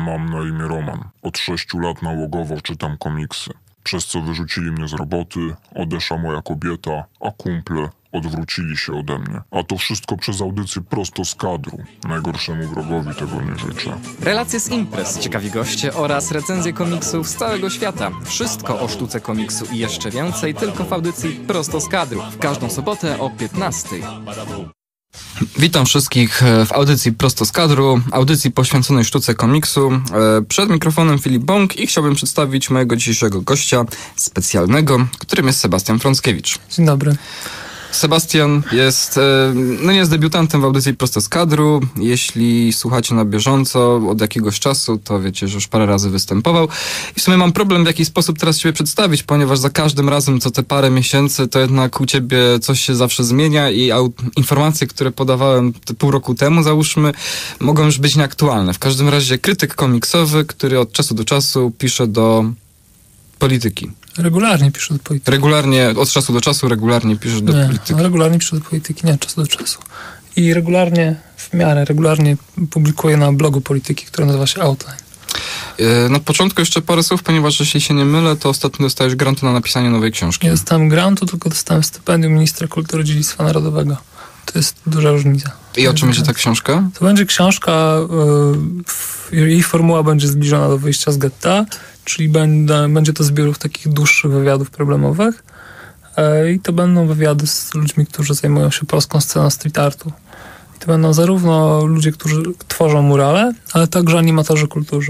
Mam na imię Roman. Od 6 lat nałogowo czytam komiksy. Przez co wyrzucili mnie z roboty, odeszła moja kobieta, a kumple odwrócili się ode mnie. A to wszystko przez audycję prosto z kadru. Najgorszemu wrogowi tego nie życzę. Relacje z imprez, ciekawi goście oraz recenzje komiksów z całego świata. Wszystko o sztuce komiksu i jeszcze więcej tylko w audycji prosto z kadru. W każdą sobotę o 15:00. Witam wszystkich w audycji prosto z kadru, audycji poświęconej sztuce komiksu. Przed mikrofonem Filip Bąk i chciałbym przedstawić mojego dzisiejszego gościa specjalnego, którym jest Sebastian Frąckiewicz. Dzień dobry. Sebastian jest, jest debiutantem w audycji prosto z kadru. Jeśli słuchacie na bieżąco od jakiegoś czasu, to wiecie, że już parę razy występował. I w sumie mam problem, w jaki sposób teraz ciebie przedstawić, ponieważ za każdym razem, co te parę miesięcy, to jednak u ciebie coś się zawsze zmienia i informacje, które podawałem pół roku temu, załóżmy, mogą już być nieaktualne. W każdym razie krytyk komiksowy, który od czasu do czasu pisze do polityki. Regularnie piszę do polityki. Regularnie, od czasu do czasu regularnie piszesz do polityki. Regularnie piszę do polityki, nie od czasu do czasu. I w miarę regularnie publikuję na blogu polityki, który nazywa się Outline. Na początku jeszcze parę słów, ponieważ jeśli się nie mylę, to ostatnio dostałeś grantu na napisanie nowej książki. Nie dostałem grantu, tylko dostałem stypendium ministra kultury i dziedzictwa narodowego. To jest duża różnica. I o czym będzie ta książka? To będzie książka, jej formuła będzie zbliżona do Wyjścia z getta, czyli będzie to zbiorów takich dłuższych wywiadów problemowych i to będą wywiady z ludźmi, którzy zajmują się polską sceną street artu. I to będą zarówno ludzie, którzy tworzą murale, ale także animatorzy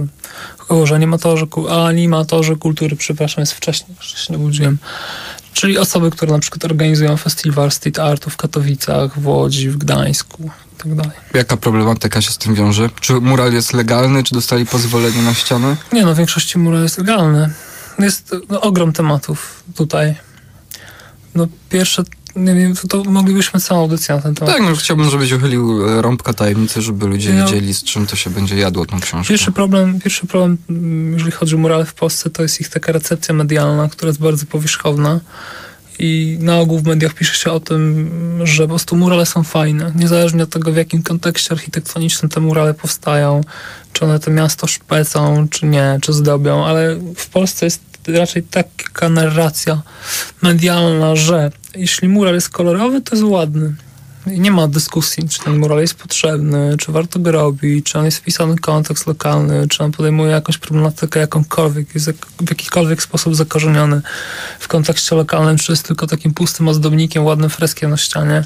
kultury, przepraszam, jest wcześniej, jeszcze się nie budziłem. Czyli osoby, które na przykład organizują festiwal street artu w Katowicach, w Łodzi, w Gdańsku i tak dalej. Jaka problematyka się z tym wiąże? Czy mural jest legalny? Czy dostali pozwolenie na ścianę? Nie, w większości mural jest legalny. Jest ogrom tematów tutaj. Pierwsze, nie wiem, to moglibyśmy całą audycję na ten temat. Tak, chciałbym, żebyś uchylił rąbka tajemnicy, żeby ludzie wiedzieli, z czym to się będzie jadło tą książkę. Pierwszy problem, jeżeli chodzi o murale w Polsce, to jest ich taka recepcja medialna, która jest bardzo powierzchowna. I na ogół w mediach pisze się o tym, że po prostu murale są fajne. Niezależnie od tego, w jakim kontekście architektonicznym te murale powstają, czy one to miasto szpecą, czy nie, czy zdobią, ale w Polsce jest raczej taka narracja medialna, że jeśli mural jest kolorowy, to jest ładny. I nie ma dyskusji, czy ten mural jest potrzebny, czy warto go robić, czy on jest wpisany w kontekst lokalny, czy on podejmuje jakąś problematykę jakąkolwiek, jest w jakikolwiek sposób zakorzeniony w kontekście lokalnym, czy jest tylko takim pustym ozdobnikiem, ładnym freskiem na ścianie.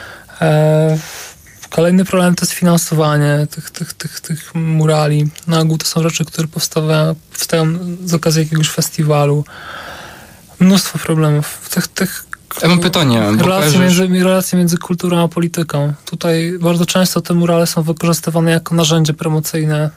Kolejny problem to jest finansowanie tych murali. Na ogół to są rzeczy, które powstają z okazji jakiegoś festiwalu. Mnóstwo problemów. Ja mam pytanie. Relacje między kulturą a polityką. Tutaj bardzo często te murale są wykorzystywane jako narzędzie promocyjne.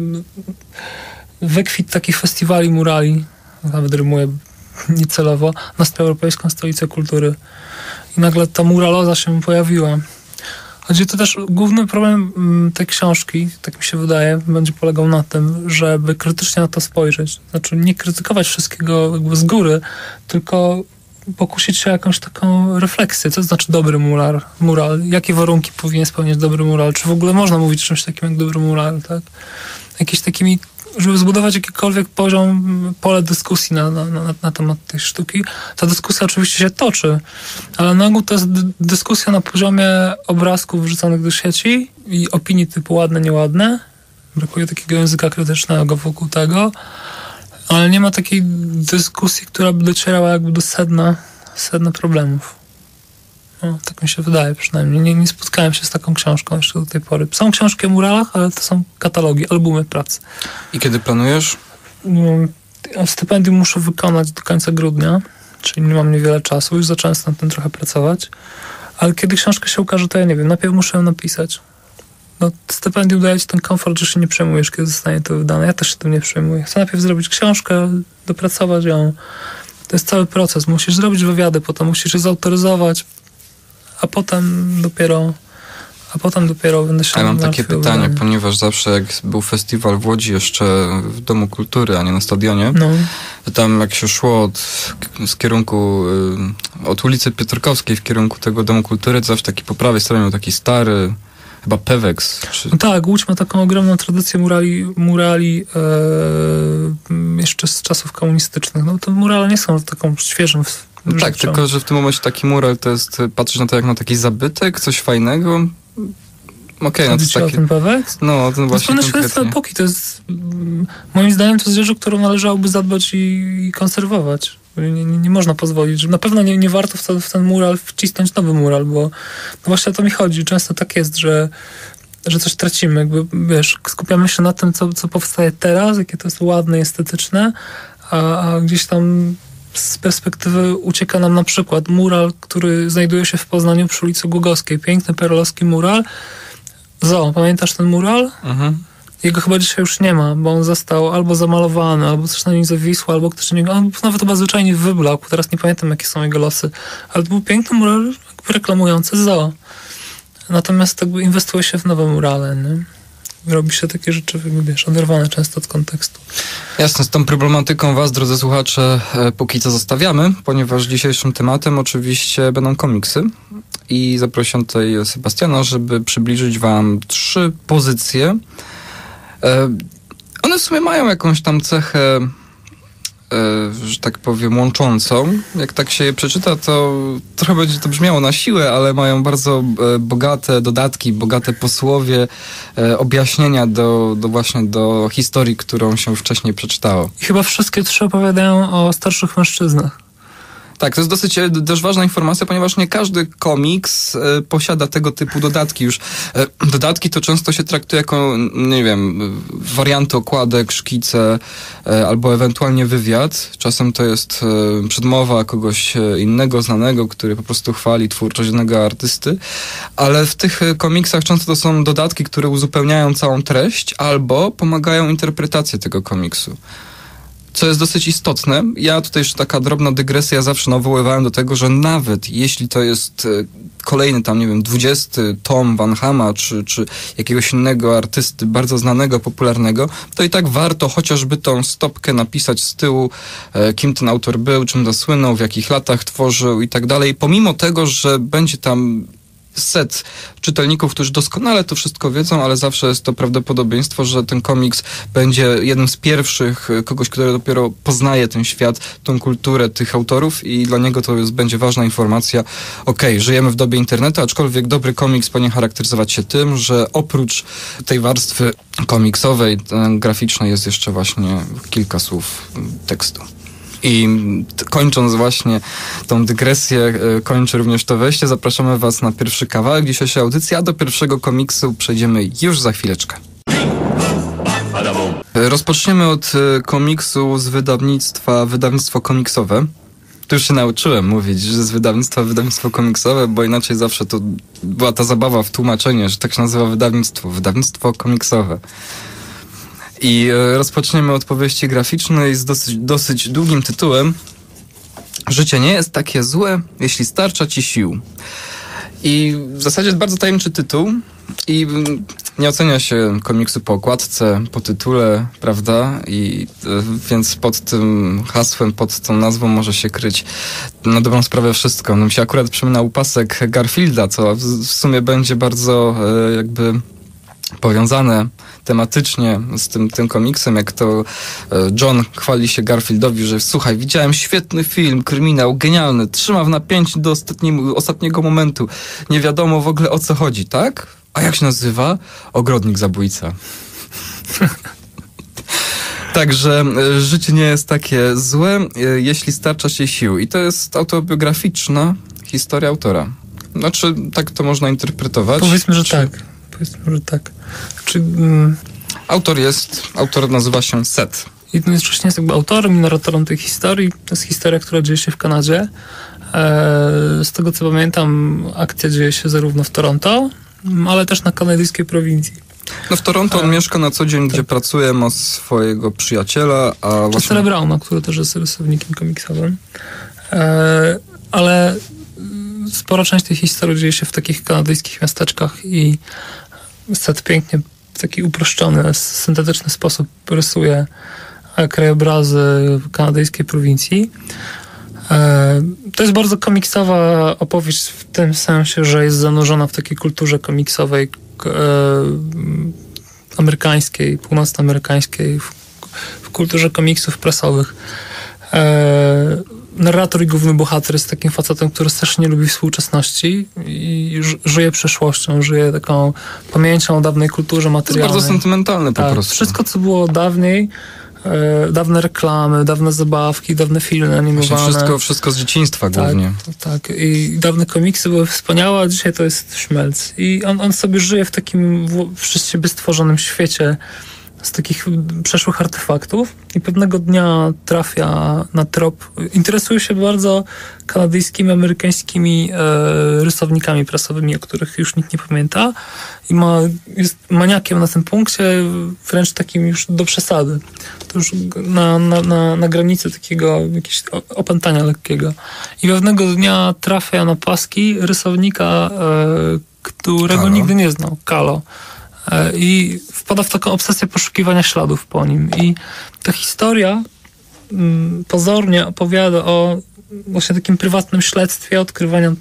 Wykwit takich festiwali murali, nawet rymuję niecelowo, na Europejską Stolicę Kultury. I nagle ta muraloza się pojawiła. Chodzi to też, główny problem tej książki, tak mi się wydaje, będzie polegał na tym, żeby krytycznie na to spojrzeć. Znaczy nie krytykować wszystkiego jakby z góry, tylko pokusić się o jakąś taką refleksję. Co to znaczy dobry mural? Jakie warunki powinien spełniać dobry mural? Czy w ogóle można mówić o czymś takim jak dobry mural? Tak? Jakieś takimi, żeby zbudować jakikolwiek pole dyskusji na temat tej sztuki. Ta dyskusja oczywiście się toczy, ale na ogół to jest dyskusja na poziomie obrazków wrzucanych do sieci i opinii typu ładne, nieładne. Brakuje takiego języka krytycznego wokół tego. Ale nie ma takiej dyskusji, która by docierała jakby do sedna problemów. Tak mi się wydaje przynajmniej. Nie spotkałem się z taką książką jeszcze do tej pory. Są książki o muralach, ale to są katalogi, albumy prac. I kiedy planujesz? Stypendium muszę wykonać do końca grudnia, czyli nie mam niewiele czasu. Już zacząłem nad tym trochę pracować. Ale kiedy książka się ukaże, to ja nie wiem. Najpierw muszę ją napisać. Stypendium daje ci ten komfort, że się nie przejmujesz, kiedy zostanie to wydane. Ja też się tym nie przejmuję. Chcę najpierw zrobić książkę, dopracować ją. To jest cały proces. Musisz zrobić wywiady, potem musisz je zautoryzować, a potem dopiero będę się... Ja mam takie pytanie, ponieważ zawsze jak był festiwal w Łodzi jeszcze w Domu Kultury, a nie na stadionie, to tam jak się szło z kierunku od ulicy Piotrkowskiej w kierunku tego Domu Kultury, to zawsze taki po prawej stronie był taki stary chyba Pewex. No tak, Łódź ma taką ogromną tradycję murali jeszcze z czasów komunistycznych. No to murale nie są taką świeżą Tak, tylko że w tym momencie taki mural to jest, patrzysz na to jak na taki zabytek, coś fajnego. Okej, no to jest takie... o ten Pewex? No, ten właśnie to jest pełne świadectwo epoki. To jest, moim zdaniem, to jest rzecz, o którą należałoby zadbać i konserwować. Nie można pozwolić, że na pewno nie warto w ten mural wcisnąć nowy mural, bo no właśnie o to mi chodzi. Często tak jest, że coś tracimy. Jakby, wiesz, skupiamy się na tym, co powstaje teraz, jakie to jest ładne i estetyczne, a gdzieś tam z perspektywy ucieka nam na przykład mural, który znajduje się w Poznaniu przy ulicy Głogowskiej. Piękny perelowski mural. Pamiętasz ten mural? Mhm. Jego chyba dzisiaj już nie ma, bo on został albo zamalowany, albo coś na nim zawisło, albo ktoś niego, on nawet chyba zwyczajnie wyblakł. Teraz nie pamiętam, jakie są jego losy. Ale to był piękny mural jakby reklamujący zoo. Natomiast jakby inwestuje się w nowe murale, nie? Robi się takie rzeczy, wiesz, oderwane często od kontekstu. Jasne, z tą problematyką was, drodzy słuchacze, póki co zostawiamy, ponieważ dzisiejszym tematem oczywiście będą komiksy i zaprosiłem tutaj Sebastiana, żeby przybliżyć wam 3 pozycje. One w sumie mają jakąś tam cechę, że tak powiem, łączącą. Jak tak się je przeczyta, to trochę będzie to brzmiało na siłę, ale mają bardzo bogate dodatki, bogate posłowie, objaśnienia do historii, którą się wcześniej przeczytało. I chyba wszystkie 3 opowiadają o starszych mężczyznach. Tak, to jest dosyć też ważna informacja, ponieważ nie każdy komiks posiada tego typu dodatki już. Dodatki to często się traktuje jako, nie wiem, warianty okładek, szkice albo ewentualnie wywiad. Czasem to jest przedmowa kogoś innego, znanego, który po prostu chwali twórczość danego artysty. Ale w tych komiksach często to są dodatki, które uzupełniają całą treść albo pomagają interpretacji tego komiksu. Co jest dosyć istotne, ja tutaj jeszcze taka drobna dygresja, ja zawsze nawoływałem do tego, że nawet jeśli to jest kolejny tam, nie wiem, 20 tom Van Hama, czy jakiegoś innego artysty bardzo znanego, popularnego, to i tak warto chociażby tą stopkę napisać z tyłu, kim ten autor był, czym zasłynął, w jakich latach tworzył i tak dalej, pomimo tego, że będzie tam set czytelników, którzy doskonale to wszystko wiedzą, ale zawsze jest to prawdopodobieństwo, że ten komiks będzie jednym z pierwszych kogoś, który dopiero poznaje ten świat, tą kulturę tych autorów i dla niego to będzie ważna informacja. Okej, żyjemy w dobie internetu, aczkolwiek dobry komiks powinien charakteryzować się tym, że oprócz tej warstwy komiksowej, graficznej jest jeszcze właśnie kilka słów tekstu. I kończąc właśnie tą dygresję, kończę również to wejście. Zapraszamy was na pierwszy kawałek dzisiejszej audycji, a do pierwszego komiksu przejdziemy już za chwileczkę. Rozpoczniemy od komiksu z wydawnictwo komiksowe. Tu już się nauczyłem mówić, że z wydawnictwo komiksowe, bo inaczej zawsze to była ta zabawa w tłumaczenie, że tak się nazywa wydawnictwo komiksowe. I rozpoczniemy od powieści graficznej z dosyć długim tytułem Życie nie jest takie złe, jeśli starcza ci sił. I w zasadzie jest bardzo tajemniczy tytuł i nie ocenia się komiksu po okładce, po tytule, prawda? I więc pod tym hasłem, pod tą nazwą może się kryć na dobrą sprawę wszystko. No mi się akurat przypominał pasek Garfielda, co w sumie będzie bardzo jakby powiązane tematycznie z tym komiksem, jak to John chwali się Garfieldowi, że słuchaj, widziałem świetny film, kryminał, genialny, trzyma w napięciu do ostatniego momentu. Nie wiadomo w ogóle o co chodzi, tak? A jak się nazywa? Ogrodnik zabójca. Także życie nie jest takie złe, jeśli starcza się sił. I to jest autobiograficzna historia autora. Znaczy, tak to można interpretować. Powiedzmy, że tak. Autor nazywa się Seth. I jednocześnie jest jakby autorem i narratorem tej historii. To jest historia, która dzieje się w Kanadzie. Z tego co pamiętam, akcja dzieje się zarówno w Toronto, ale też na kanadyjskiej prowincji. No w Toronto on mieszka na co dzień, gdzie pracuje, ma swojego przyjaciela, a właśnie... Chestera Browna, który też jest rysownikiem komiksowym. Ale spora część tej historii dzieje się w takich kanadyjskich miasteczkach i Seth pięknie w taki uproszczony, syntetyczny sposób rysuje krajobrazy kanadyjskiej prowincji. To jest bardzo komiksowa opowieść w tym sensie, że jest zanurzona w takiej kulturze komiksowej amerykańskiej, północnoamerykańskiej, w kulturze komiksów prasowych. Narrator i główny bohater jest takim facetem, który strasznie lubi współczesności i żyje przeszłością, żyje taką pamięcią o dawnej kulturze materialnej. To jest bardzo sentymentalne po tak, prostu. Wszystko, co było dawniej, dawne reklamy, dawne zabawki, dawne filmy animowane. Wszystko z dzieciństwa głównie. Tak. I dawne komiksy były wspaniałe, a dzisiaj to jest szmelc. I on sobie żyje w takim przez siebie stworzonym świecie z takich przeszłych artefaktów i pewnego dnia trafia na trop. Interesuje się bardzo kanadyjskimi, amerykańskimi rysownikami prasowymi, o których już nikt nie pamięta i jest maniakiem na tym punkcie, wręcz takim już do przesady. To już na granicy takiego jakiegoś opętania lekkiego. I pewnego dnia trafia na paski rysownika, którego nigdy nie znał, Kalo. I wpada w taką obsesję poszukiwania śladów po nim. I ta historia pozornie opowiada o właśnie takim prywatnym śledztwie, odkrywaniu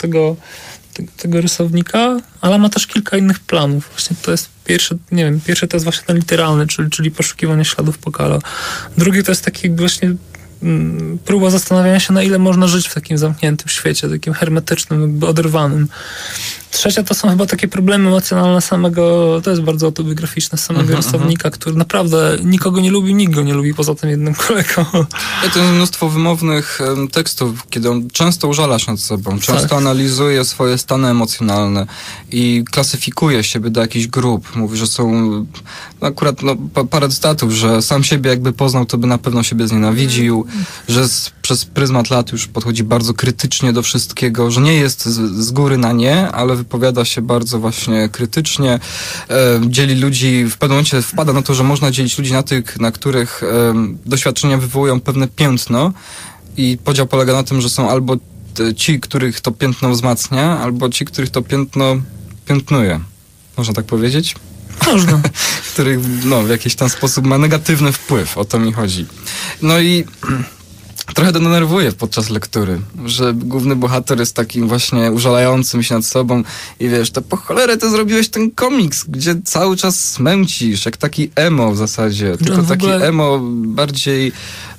tego rysownika, ale ma też kilka innych planów. Właśnie to jest pierwszy to jest właśnie ten literalny, czyli poszukiwanie śladów po Kalo. Drugi to jest taki właśnie próba zastanawiania się, na ile można żyć w takim zamkniętym świecie, takim hermetycznym, jakby oderwanym. Trzecia to są chyba takie problemy emocjonalne samego, to jest bardzo autobiograficzne, samego rysownika, który naprawdę nikogo nie lubi, nikt go nie lubi poza tym jednym kolegą. To jest mnóstwo wymownych tekstów, kiedy on często użala się nad sobą, często analizuje swoje stany emocjonalne i klasyfikuje siebie do jakichś grup. Mówi, że są akurat parę cytatów, że sam siebie jakby poznał, to by na pewno siebie znienawidził, że przez pryzmat lat już podchodzi bardzo krytycznie do wszystkiego, że nie jest z góry na nie, ale wypowiada się bardzo właśnie krytycznie, dzieli ludzi, w pewnym momencie wpada na to, że można dzielić ludzi na tych, na których doświadczenia wywołują pewne piętno i podział polega na tym, że są albo ci, których to piętno wzmacnia, albo ci, których to piętno piętnuje. Można tak powiedzieć? Można. Których w jakiś tam sposób ma negatywny wpływ, o to mi chodzi. No i trochę to denerwuje podczas lektury, że główny bohater jest takim właśnie użalającym się nad sobą i wiesz, to po cholerę ty zrobiłeś ten komiks, gdzie cały czas smęcisz, jak taki emo w zasadzie, tylko taki emo bardziej,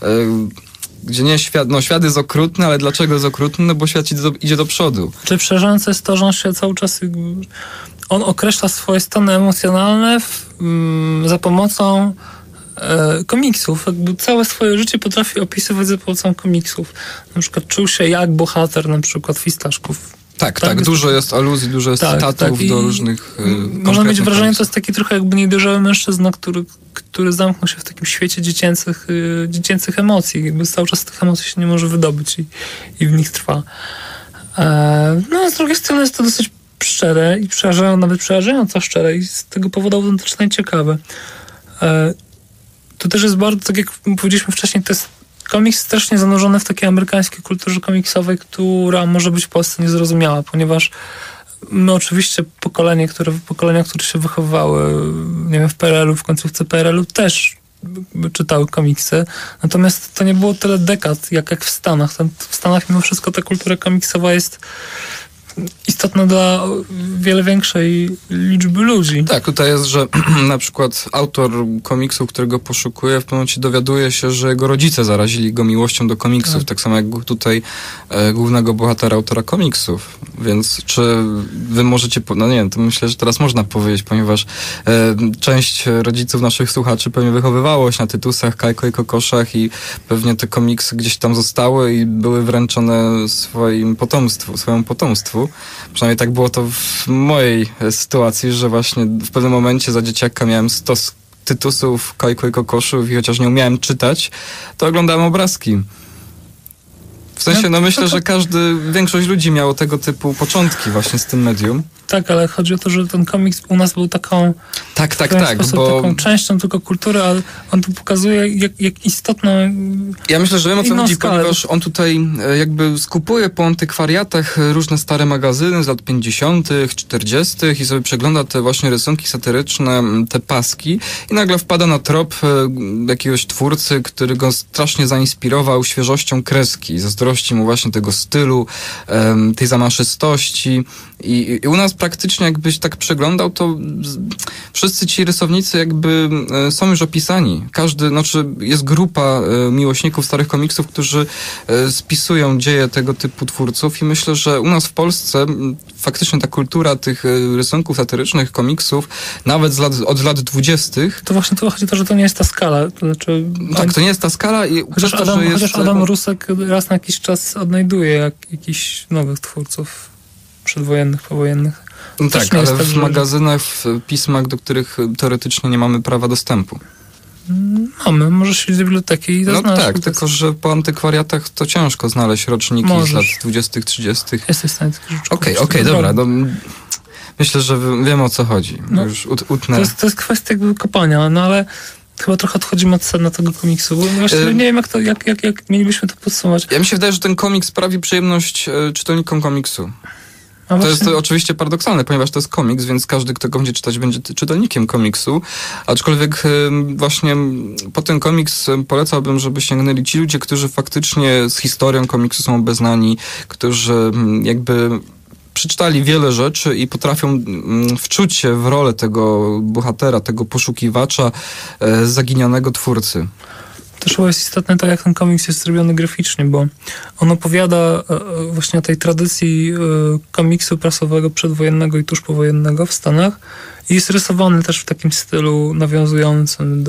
gdzie nie świat jest okrutny, ale dlaczego jest okrutny? No bo świat idzie do przodu. Czy przerażające jest to, że on się cały czas on określa swoje stany emocjonalne za pomocą komiksów. Jakby całe swoje życie potrafi opisywać za pomocą komiksów. Na przykład czuł się jak bohater na przykład Fistaszków. Tak, dużo jest aluzji, dużo jest cytatów do różnych można mieć wrażenie, że to jest taki trochę jakby niedojrzały mężczyzna, który zamknął się w takim świecie dziecięcych emocji. Jakby cały czas z tych emocji się nie może wydobyć i w nich trwa. No, z drugiej strony jest to dosyć szczere i nawet przerażająco szczere i z tego powodu autentycznie ciekawe. To też jest bardzo, tak jak powiedzieliśmy wcześniej, to jest komiks strasznie zanurzony w takiej amerykańskiej kulturze komiksowej, która może być w Polsce niezrozumiała, ponieważ my oczywiście pokolenia, które się wychowywały, nie wiem, w PRL-u, w końcówce PRL-u też czytały komiksy, natomiast to nie było tyle dekad, jak w Stanach. W Stanach mimo wszystko ta kultura komiksowa jest istotna dla wiele większej liczby ludzi. Tak, tutaj jest, że na przykład autor komiksu, którego poszukuje, w pewnym momencie dowiaduje się, że jego rodzice zarazili go miłością do komiksów, tak samo jak tutaj głównego bohatera, autora komiksów. Więc czy wy możecie, no nie wiem, to myślę, że teraz można powiedzieć, ponieważ część rodziców naszych słuchaczy pewnie wychowywało się na Tytusach, Kajko i Kokoszach i pewnie te komiksy gdzieś tam zostały i były wręczone swojemu potomstwu. Przynajmniej tak było to w mojej sytuacji, że właśnie w pewnym momencie za dzieciaka miałem 100 Tytusów, Kajko i Kokoszów i chociaż nie umiałem czytać, to oglądałem obrazki. W sensie, myślę, że większość ludzi miało tego typu początki właśnie z tym medium. Tak, ale chodzi o to, że ten komiks u nas był taką Tak, w pewien sposób bo taką częścią tylko kultury, ale on tu pokazuje, jak istotną... ja myślę, że wiem, o co inną chodzi, skalę. ponieważ on tutaj jakby skupuje po antykwariatach różne stare magazyny z lat 50., 40. i sobie przegląda te właśnie rysunki satyryczne, te paski i nagle wpada na trop jakiegoś twórcy, który go strasznie zainspirował świeżością kreski. Zazdrości mu właśnie tego stylu, tej zamaszystości i u nas praktycznie jakbyś tak przeglądał, to wszyscy ci rysownicy jakby są już opisani. Jest grupa miłośników starych komiksów, którzy spisują dzieje tego typu twórców i myślę, że u nas w Polsce faktycznie ta kultura tych rysunków satyrycznych, komiksów, nawet od lat 20. To właśnie to chodzi o to, że to nie jest ta skala. To znaczy, Tak, to nie jest ta skala i chociaż Adam Rusek raz na jakiś czas odnajduje jakichś nowych twórców przedwojennych, powojennych. No Też tak, nie ale jest w magazynach, w pismach, do których teoretycznie nie mamy prawa dostępu. Mamy, możesz iść do biblioteki i to No znaleźć. tak, tylko że po antykwariatach to ciężko znaleźć roczniki z lat 20., 30. Jesteś w stanie takie rzeczy Okej, kupić. dobra. No, myślę, że wiem, o co chodzi. No, Już utnę. To jest kwestia jakby kopania, no ale chyba trochę odchodzimy od sedna tego komiksu, bo właściwie nie wiem, jak mielibyśmy to podsumować. Ja mi się wydaje, że ten komiks sprawi przyjemność czytelnikom komiksu. A To właśnie, jest oczywiście paradoksalne, ponieważ to jest komiks, więc każdy, kto go będzie czytać, będzie czytelnikiem komiksu. Aczkolwiek właśnie po ten komiks polecałbym, żeby sięgnęli ci ludzie, którzy faktycznie z historią komiksu są obeznani, którzy jakby przeczytali wiele rzeczy i potrafią wczuć się w rolę tego bohatera, tego poszukiwacza, zaginionego twórcy. też chyba jest istotne to, jak ten komiks jest zrobiony graficznie, bo on opowiada właśnie o tej tradycji komiksu prasowego przedwojennego i tuż powojennego w Stanach i jest rysowany też w takim stylu nawiązującym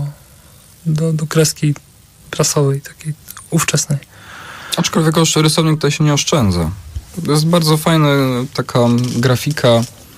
do kreski prasowej, takiej ówczesnej. Aczkolwiek rysownik tutaj się nie oszczędza. To jest bardzo fajna taka grafika,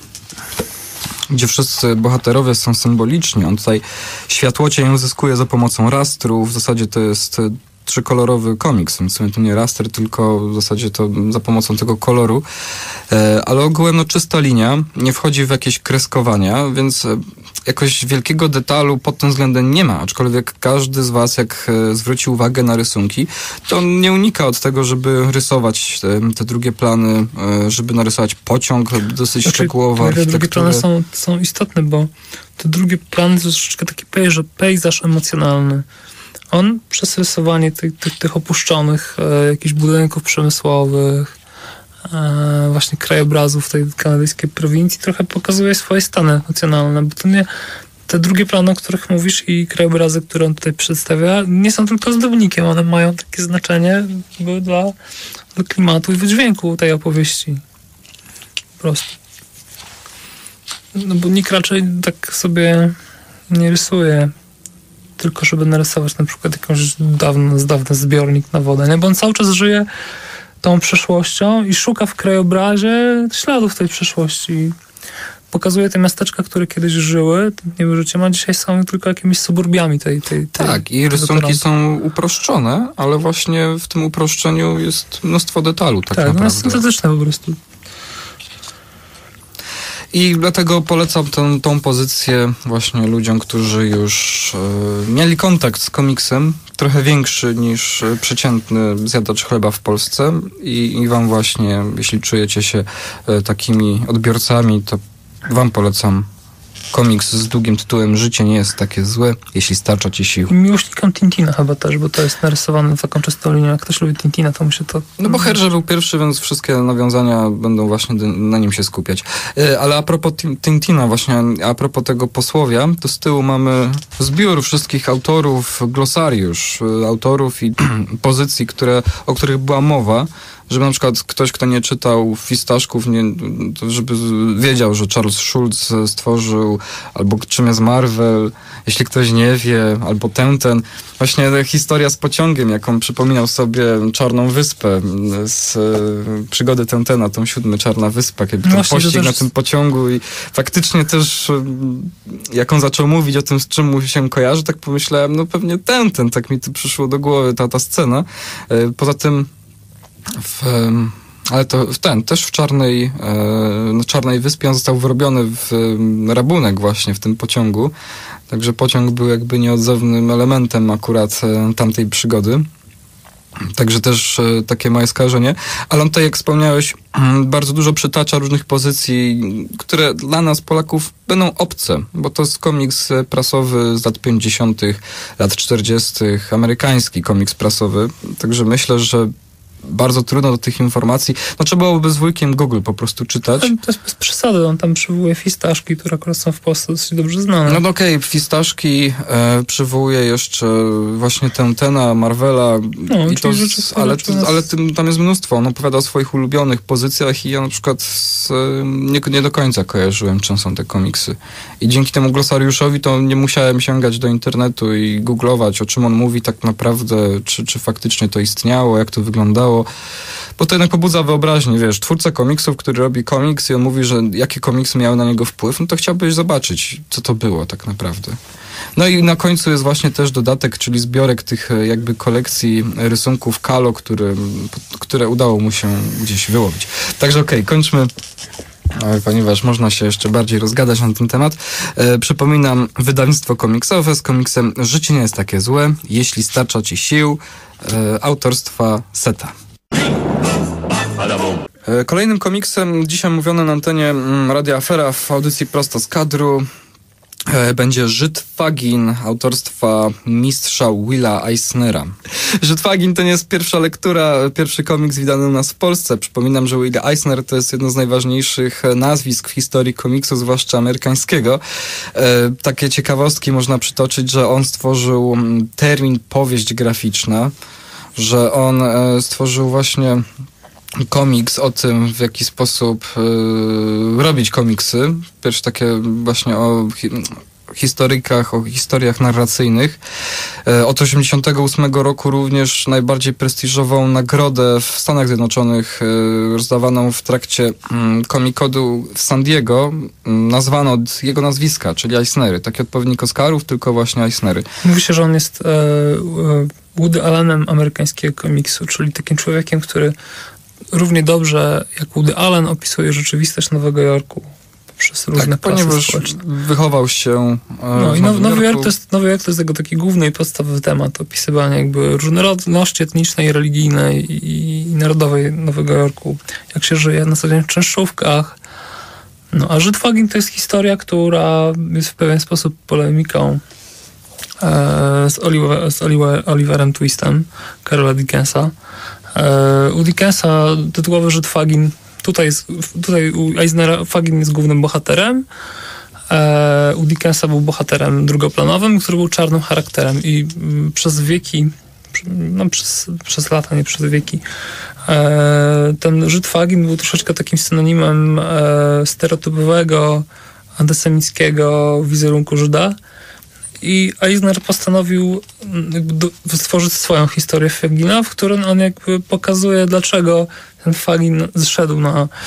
gdzie wszyscy bohaterowie są symboliczni. On tutaj światłocień uzyskuje za pomocą rastru. W zasadzie to jest trzykolorowy komiks, więc w sumie to nie raster, tylko w zasadzie to za pomocą tego koloru. Ale ogółem no czysta linia, nie wchodzi w jakieś kreskowania, więc jakoś wielkiego detalu pod tym względem nie ma, aczkolwiek każdy z was, jak zwróci uwagę na rysunki, to on nie unika od tego, żeby rysować te drugie plany, żeby narysować pociąg dosyć szczegółowo. Te drugie plany są istotne, bo te drugie plany to troszeczkę taki pejzaż emocjonalny. On przez rysowanie tych opuszczonych jakichś budynków przemysłowych, właśnie krajobrazów tej kanadyjskiej prowincji trochę pokazuje swoje stany emocjonalne, bo to nie, te drugie plany, o których mówisz i krajobrazy, które on tutaj przedstawia, nie są tylko zdobnikiem, one mają takie znaczenie dla klimatu i wydźwięku tej opowieści. Po prostu. No bo nikt raczej tak sobie nie rysuje tylko żeby narysować na przykład jakąś dawny zbiornik na wodę, nie? Bo on cały czas żyje tą przeszłością i szuka w krajobrazie śladów tej przeszłości. Pokazuje te miasteczka, które kiedyś żyły, tętniły życiem, a dzisiaj są tylko jakimiś suburbiami tej Tak, i rysunki są uproszczone, ale właśnie w tym uproszczeniu jest mnóstwo detalu, tak naprawdę. Tak, no syntetyczne po prostu. I dlatego polecam tą pozycję właśnie ludziom, którzy już mieli kontakt z komiksem, trochę większy niż przeciętny zjadacz chleba w Polsce i wam właśnie, jeśli czujecie się takimi odbiorcami, to wam polecam komiks z długim tytułem Życie nie jest takie złe, jeśli starcza ci sił. I miłośnikom Tintina chyba też, bo to jest narysowane taką czystą linią. Jak ktoś lubi Tintina, to musi to... No bo Hergé był pierwszy, więc wszystkie nawiązania będą właśnie na nim się skupiać. Ale a propos Tintina właśnie, a propos tego posłowia, to z tyłu mamy zbiór wszystkich autorów, glosariusz autorów i pozycji, o których była mowa, żeby na przykład ktoś, kto nie czytał Fistaszków, żeby wiedział, że Charles Schulz stworzył, albo czym jest Marvel, jeśli ktoś nie wie, albo Tenten. Właśnie historia z pociągiem, jaką przypominał sobie Czarną Wyspę z przygody Tentena, tą 7. Czarna Wyspa, kiedy ten pościg na tym pociągu i faktycznie też jak on zaczął mówić o tym, z czym mu się kojarzy, tak pomyślałem, no pewnie Tenten, tak mi tu przyszło do głowy ta scena. Poza tym Ale to też w na Czarnej Wyspie on został wyrobiony w rabunek właśnie w tym pociągu. Także pociąg był jakby nieodzownym elementem akurat tamtej przygody. Także też takie moje skojarzenie. Ale on tutaj, jak wspomniałeś, bardzo dużo przytacza różnych pozycji, które dla nas, Polaków, będą obce, bo to jest komiks prasowy z lat 50., lat 40., amerykański komiks prasowy. Także myślę, że bardzo trudno do tych informacji. No trzeba byłoby z wujkiem Google po prostu czytać. To jest bez przesady. On tam przywołuje fistaszki, które akurat są w Polsce dosyć dobrze znane. No okej, fistaszki przywołuje jeszcze właśnie Tena, Marvela. No, i to, ale tam jest mnóstwo. On opowiada o swoich ulubionych pozycjach i ja na przykład nie do końca kojarzyłem, czym są te komiksy. I dzięki temu glosariuszowi to nie musiałem sięgać do internetu i googlować, o czym on mówi tak naprawdę, czy faktycznie to istniało, jak to wyglądało. Bo to jednak pobudza wyobraźnię, wiesz, twórca komiksów, który robi komiks i on mówi, że jakie komiksy miały na niego wpływ, no to chciałbyś zobaczyć, co to było tak naprawdę. No i na końcu jest właśnie też dodatek, czyli zbiorek tych jakby kolekcji rysunków Kalo, które udało mu się gdzieś wyłowić. Także kończmy. Ponieważ można się jeszcze bardziej rozgadać na ten temat. Przypominam, wydawnictwo komiksowe z komiksem Życie nie jest takie złe, jeśli starcza ci sił, autorstwa Seta. Kolejnym komiksem, dzisiaj mówiony na antenie Radia Afera w audycji Prosto z kadru, będzie Żyd Fagin autorstwa mistrza Willa Eisnera. Żyd Fagin to nie jest pierwsza lektura, pierwszy komiks wydany u nas w Polsce. Przypominam, że Will Eisner to jest jedno z najważniejszych nazwisk w historii komiksu, zwłaszcza amerykańskiego. Takie ciekawostki można przytoczyć, że on stworzył termin powieść graficzna, że on stworzył właśnie komiks o tym, w jaki sposób robić komiksy. Pierwsze takie właśnie o historykach, o historiach narracyjnych. Od 1988 roku również najbardziej prestiżową nagrodę w Stanach Zjednoczonych rozdawaną w trakcie Comic-Codu w San Diego nazwano od jego nazwiska, czyli Eisnery. Taki odpowiednik Oscarów, tylko właśnie Eisnery. Mówi się, że on jest Woody Allenem amerykańskiego komiksu, czyli takim człowiekiem, który równie dobrze jak Woody Allen opisuje rzeczywistość Nowego Jorku przez różne klasy społeczne. Wychował się no i Nowy Jork to jest jego taki główny i podstawowy temat opisywania jakby różnorodności etnicznej, religijnej i narodowej Nowego Jorku. Jak się żyje na co dzień w czynszówkach. No a Żyd Fagin to jest historia, która jest w pewien sposób polemiką z Oliverem Twistem, Carola Dickensa. U Dickensa tytułowy Żyd Fagin, tutaj u Eisnera Fagin jest głównym bohaterem, u Dickensa był bohaterem drugoplanowym, który był czarnym charakterem i przez wieki, przez lata, nie przez wieki, ten Żyd Fagin był troszeczkę takim synonimem stereotypowego, antysemickiego wizerunku Żyda. I Eisner postanowił stworzyć swoją historię Fagina, w którym on jakby pokazuje, dlaczego ten Fagin zszedł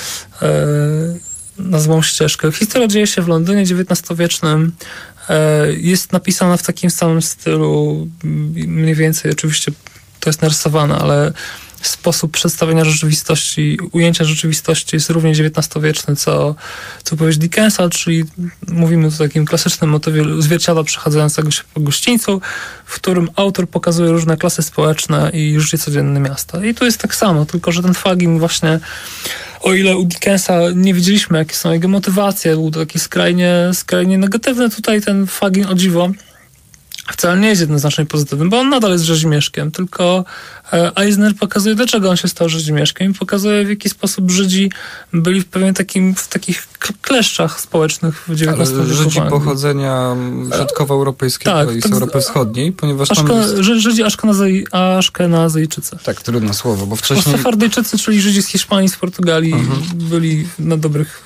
na złą ścieżkę. Historia dzieje się w Londynie XIX-wiecznym. Jest napisana w takim samym stylu, mniej więcej, oczywiście to jest narysowane, ale sposób przedstawienia rzeczywistości, ujęcia rzeczywistości jest równie XIX-wieczny, co powieść Dickensa, czyli mówimy tu o takim klasycznym motywie zwierciadła przechadzającego się po gościńcu, w którym autor pokazuje różne klasy społeczne i życie codzienne miasta. I tu jest tak samo, tylko że ten Fagin właśnie, o ile u Dickensa nie wiedzieliśmy, jakie są jego motywacje, był to taki skrajnie negatywny, tutaj ten Fagin, o dziwo, wcale nie jest jednoznacznie pozytywnym, bo on nadal jest rzezimieszkiem, tylko Eisner pokazuje, dlaczego on się stał rzezimieszkiem i pokazuje, w jaki sposób Żydzi byli w takich kleszczach społecznych w XIX wieku. Ale Żydzi pochodzenia środkowoeuropejskiego tak, i z Europy Wschodniej, ponieważ Żydzi Aszkenazyjczycy. Tak, trudne słowo, bo wcześniej... Sefardyjczycy, czyli Żydzi z Hiszpanii, z Portugalii, byli na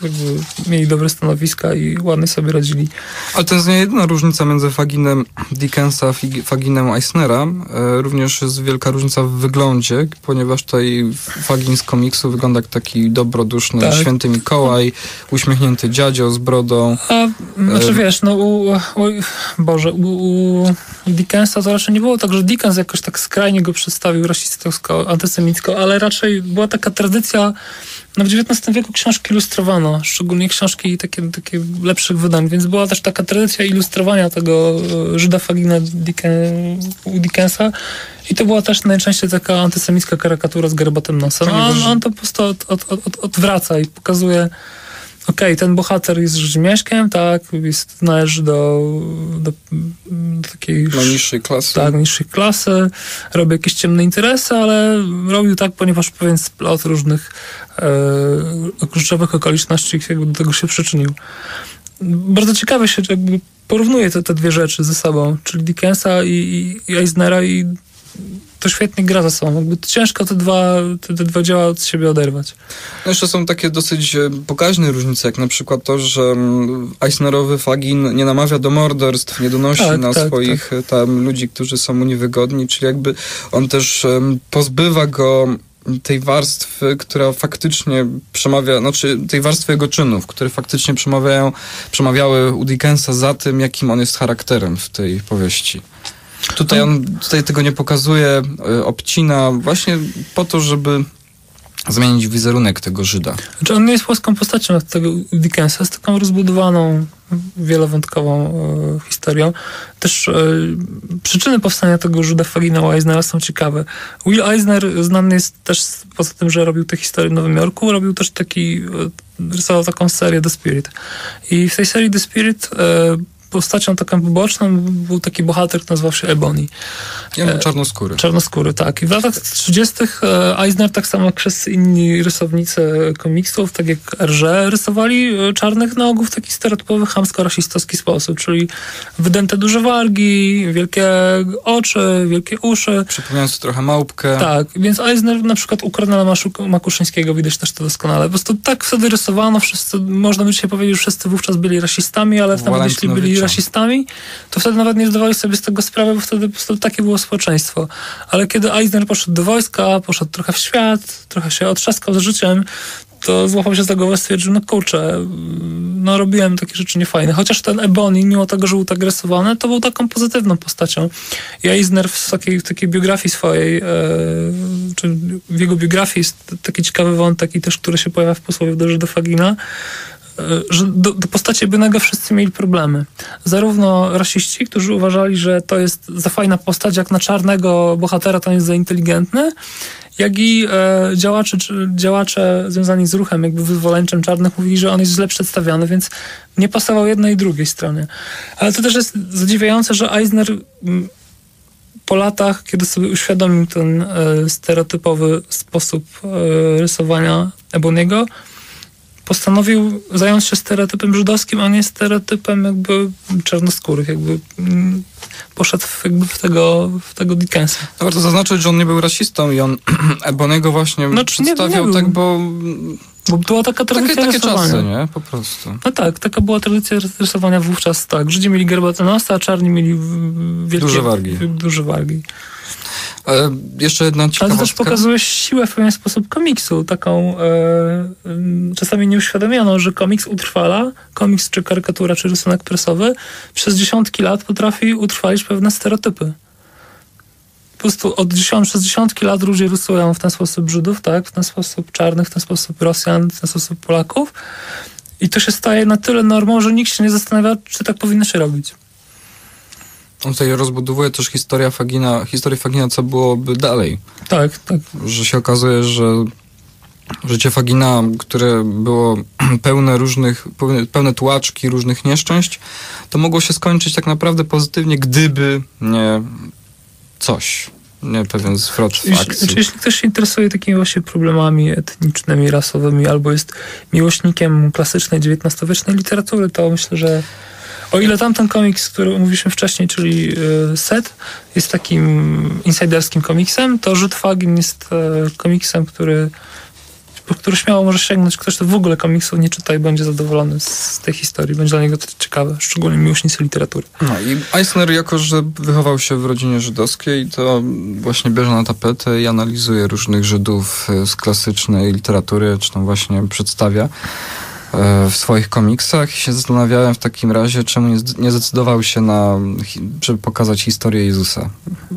mieli dobre stanowiska i ładnie sobie radzili. Ale to jest nie jedyna różnica między Faginem, Dickensa Faginem Eisnera, również jest wielka różnica w wyglądzie, ponieważ tutaj Fagin z komiksu wygląda jak taki dobroduszny, tak, święty Mikołaj, uśmiechnięty dziadzio z brodą. A, znaczy wiesz, no u Dickensa to raczej nie było tak, że Dickens jakoś tak skrajnie go przedstawił rasistowsko, antysemicko, ale raczej była taka tradycja, no w XIX wieku książki ilustrowano, szczególnie książki takie lepszych wydań, więc była też taka tradycja ilustrowania tego Żyda Fagina u Dickensa i to była też najczęściej taka antysemicka karykatura z garbatym nosem. On to po prostu odwraca i pokazuje, okej, ten bohater jest rzemieślnikiem, tak, należy do takiej... Najniższej klasy. Tak, niższej klasy, robi jakieś ciemne interesy, ale robił tak, ponieważ pewien splot różnych kluczowych okoliczności jakby do tego się przyczynił. Bardzo ciekawe się jakby porównuje te dwie rzeczy ze sobą, czyli Dickensa i Eisnera i to świetnie gra ze sobą. Jakby ciężko te dwa dzieła od siebie oderwać. No jeszcze są takie dosyć pokaźne różnice, jak na przykład to, że Eisnerowy Fagin nie namawia do morderstw, nie donosi na swoich tam ludzi, którzy są mu niewygodni, czyli jakby on też pozbywa go tej warstwy, która faktycznie przemawia, znaczy tej warstwy jego czynów, które faktycznie przemawiały u Dickensa za tym, jakim on jest charakterem w tej powieści. Tutaj on tego nie pokazuje, obcina właśnie po to, żeby zmienić wizerunek tego Żyda. Znaczy on nie jest płaską postacią tego Dickensa, jest taką rozbudowaną, wielowątkową historią. Też przyczyny powstania tego Żyda Fagina u Eisnera są ciekawe. Will Eisner znany jest też poza tym, że robił tę historię w Nowym Jorku, robił też rysował taką serię The Spirit. I w tej serii The Spirit postacią taką poboczną był taki bohater, który nazywał się Ebony. Czarnoskóry. Czarnoskóry, tak. I w latach 30. Eisner, tak samo jak wszyscy inni rysownicy komiksów, tak jak Hergé, rysowali czarnych na ogół w taki stereotypowy, chamsko-rasistowski sposób, czyli wydęte duże wargi, wielkie oczy, wielkie uszy. Przypominając trochę małpkę. Tak, więc Eisner na przykład u Kornela Makuszyńskiego widać też to doskonale. Po prostu tak wtedy rysowano, wszyscy, można by dzisiaj powiedzieć, że wszyscy wówczas byli rasistami, ale nawet jeśli byli rasistami, to wtedy nawet nie zdawali sobie z tego sprawy, bo wtedy po prostu takie było społeczeństwo. Ale kiedy Eisner poszedł do wojska, poszedł trochę w świat, trochę się otrzaskał z życiem, to złapał się z tego i stwierdził, no kurczę, no robiłem takie rzeczy niefajne. Chociaż ten Ebony, mimo tego, że był tak rysowany, to był taką pozytywną postacią. I Eisner w takiej biografii swojej, czy w jego biografii jest taki ciekawy wątek i też, który się pojawia w posłowie do Żyda Fagina, że do postaci Ebenego wszyscy mieli problemy. Zarówno rasiści, którzy uważali, że to jest za fajna postać, jak na czarnego bohatera to jest za inteligentny, jak i działacze związani z ruchem jakby wyzwoleńczym czarnych mówili, że on jest źle przedstawiany, więc nie pasował jednej i drugiej stronie. Ale to też jest zadziwiające, że Eisner po latach, kiedy sobie uświadomił ten stereotypowy sposób rysowania Eboniego, postanowił zająć się stereotypem żydowskim, a nie stereotypem jakby czarnoskórych, jakby poszedł w tego Dickensa. Warto zaznaczyć, że on nie był rasistą i on Eboniego właśnie przedstawiał tak, bo była taka tradycja takie rysowania. czasy, nie? Po prostu. No tak, taka była tradycja rysowania wówczas, tak. Żydzi mieli garbate nosy, a czarni mieli duże wargi. Jeszcze jedna ciekawostka. Ale to też pokazuje siłę w pewien sposób komiksu, taką czasami nieuświadomioną, że komiks utrwala, komiks czy karykatura, czy rysunek presowy przez dziesiątki lat potrafi utrwalić pewne stereotypy. Po prostu przez dziesiątki lat ludzie rysują w ten sposób Żydów, tak? W ten sposób czarnych, w ten sposób Rosjan, w ten sposób Polaków i to się staje na tyle normą, że nikt się nie zastanawia, czy tak powinno się robić. On tutaj rozbudowuje też historię Fagina, co byłoby dalej. Tak, tak. Że się okazuje, że życie Fagina, które było pełne tułaczki, różnych nieszczęść, to mogło się skończyć tak naprawdę pozytywnie, gdyby nie coś. Nie pewien zwrot w akcji. Jeśli ktoś się interesuje takimi właśnie problemami etnicznymi, rasowymi, albo jest miłośnikiem klasycznej XIX-wiecznej literatury, to myślę, że o ile tamten komiks, który mówiliśmy wcześniej, czyli Set, jest takim insiderskim komiksem, to Żyd Fagin jest komiksem, który po który śmiało może sięgnąć ktoś, kto w ogóle komiksów nie czyta i będzie zadowolony z tej historii. Będzie dla niego to ciekawe, szczególnie miłośnicy literatury. No i Eisner, jako że wychował się w rodzinie żydowskiej, to właśnie bierze na tapetę i analizuje różnych Żydów z klasycznej literatury, czy tam właśnie przedstawia w swoich komiksach. I się zastanawiałem w takim razie, czemu nie zdecydował się żeby pokazać historię Jezusa.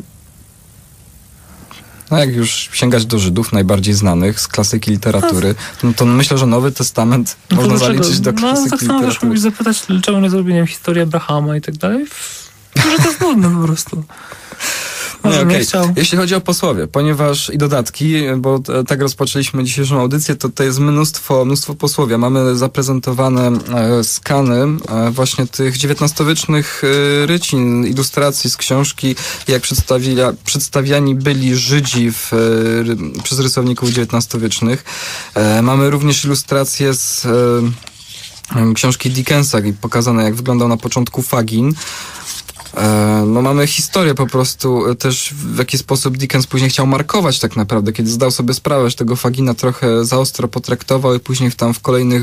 No jak już sięgać do Żydów najbardziej znanych z klasyki literatury, no to myślę, że Nowy Testament można zaliczyć do klasyki tak samo literatury. też mógłbyś zapytać, czemu nie zrobiłem historii Abrahama i tak dalej. Może to jest nudne po prostu. Może nie chciał. Jeśli chodzi o posłowie, ponieważ i dodatki, bo tak rozpoczęliśmy dzisiejszą audycję, to jest mnóstwo posłowia. Mamy zaprezentowane skany właśnie tych XIX-wiecznych rycin, ilustracji z książki, jak przedstawiani byli Żydzi przez rysowników XIX-wiecznych. Mamy również ilustracje z książki Dickensa, pokazane jak wyglądał na początku Fagin. No mamy historię po prostu też, w jaki sposób Dickens później chciał markować tak naprawdę, kiedy zdał sobie sprawę, że tego Fagina trochę za ostro potraktował i później w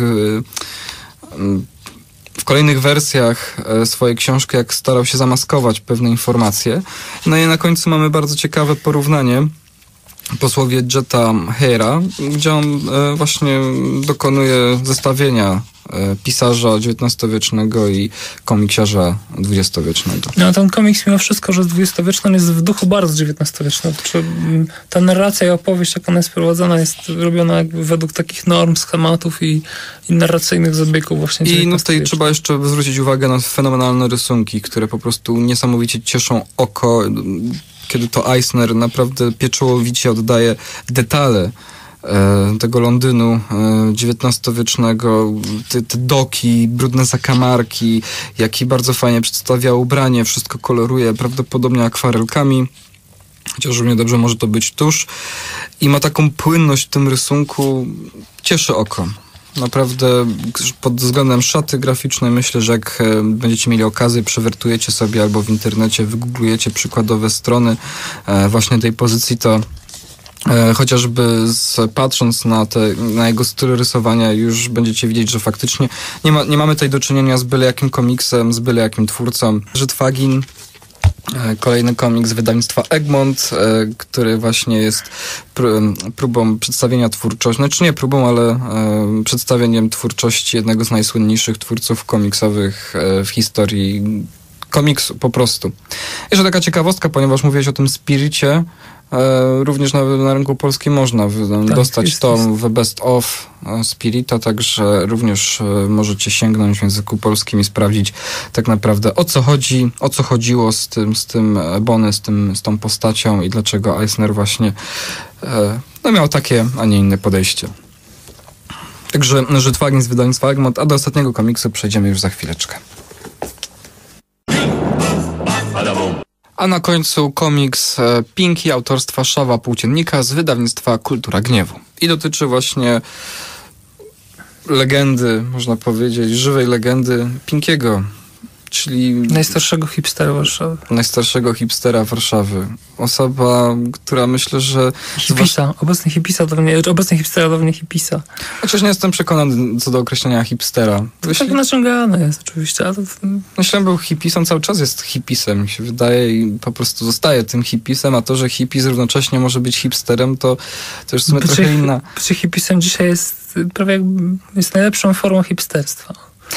kolejnych wersjach swojej książki, jak starał się zamaskować pewne informacje. No i na końcu mamy bardzo ciekawe porównanie posłowie Jetta Heira, gdzie on właśnie dokonuje zestawienia pisarza XIX-wiecznego i komiksiarza XX-wiecznego. No ten komiks mimo wszystko, że jest XX-wieczny, jest w duchu bardzo XIX-wieczny. Ta narracja i opowieść, jak ona jest prowadzona, jest robiona jakby według takich norm, schematów i narracyjnych zabiegów właśnie I no tutaj trzeba jeszcze zwrócić uwagę na fenomenalne rysunki, które po prostu niesamowicie cieszą oko, kiedy to Eisner naprawdę pieczołowicie oddaje detale tego Londynu XIX-wiecznego, te doki, brudne zakamarki, jaki bardzo fajnie przedstawia ubranie, wszystko koloruje prawdopodobnie akwarelkami, chociaż równie dobrze może to być tusz i ma taką płynność w tym rysunku, cieszy oko. Naprawdę pod względem szaty graficznej myślę, że jak będziecie mieli okazję, przewertujecie sobie albo w internecie wygooglujecie przykładowe strony właśnie tej pozycji, to chociażby patrząc na jego styl rysowania już będziecie widzieć, że faktycznie nie mamy tutaj do czynienia z byle jakim komiksem, z byle jakim twórcą. Żyd Fagin, kolejny komiks wydawnictwa Egmont, który właśnie jest próbą przedstawienia twórczości, znaczy nie próbą, ale przedstawieniem twórczości jednego z najsłynniejszych twórców komiksowych w historii komiksu po prostu. Jeszcze taka ciekawostka, ponieważ mówiłeś o tym Spiricie, również na rynku polskim można dostać tom The Best of Spirita, także również możecie sięgnąć w języku polskim i sprawdzić tak naprawdę o co chodziło z tym Bonny, z tą postacią i dlaczego Eisner właśnie miał takie, a nie inne podejście. Także Żyd Fagin z wydawnictwa Egmont, a do ostatniego komiksu przejdziemy już za chwileczkę. A na końcu komiks Pinki autorstwa Szawa Płóciennika z wydawnictwa Kultura Gniewu. I dotyczy właśnie legendy, można powiedzieć, żywej legendy Pinkiego, czyli najstarszego hipstera Warszawy. Najstarszego hipstera Warszawy. Osoba, która myślę, że... Hipisa. Obecny hipstera dawniej hipisa. Chociaż nie jestem przekonany co do określenia hipstera. Tak naciągane jest oczywiście, ale... Myślę, że był hipisem, cały czas jest hipisem, mi się wydaje, i po prostu zostaje tym hipisem, a to, że hipis równocześnie może być hipsterem, to już w sumie trochę inna... Bycie hipisem dzisiaj jest prawie jest najlepszą formą hipsterstwa.